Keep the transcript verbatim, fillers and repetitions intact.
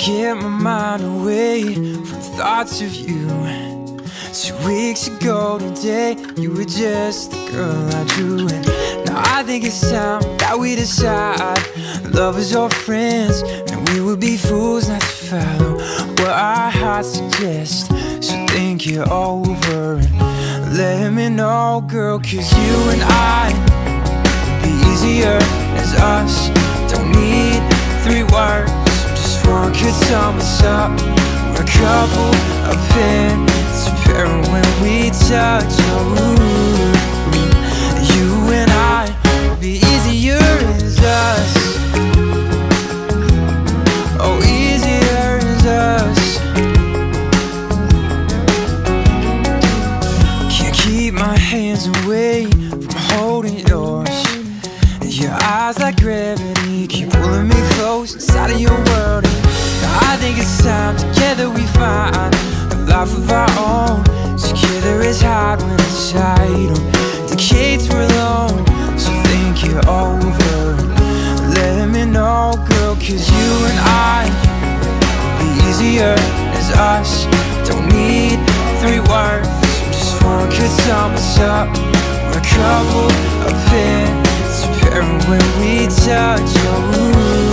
get my mind away from thoughts of you. Two weeks ago today, you were just the girl I drew. And now I think it's time that we decide love is our friends, and we would be fools not to follow what our hearts suggest. So think it over and let me know, girl, 'cause you and I would be easier as us. Don't need three words, just one could sum us up. We're a couple of pins, a pair when we touch. Oh, you and I would be easier as us. Oh, easier as us. Can't keep my hands away from holding yours. Your eyes like gravity keep pulling me close inside of your world. And I think it's time together we find a life of our own. Together is hard when it's tight. Decades we're alone, so think it over and let me know, girl, 'cause you and I would be easier as us. Don't need three words, just one could sum us up. We're a couple of pins, when we touch. Oh,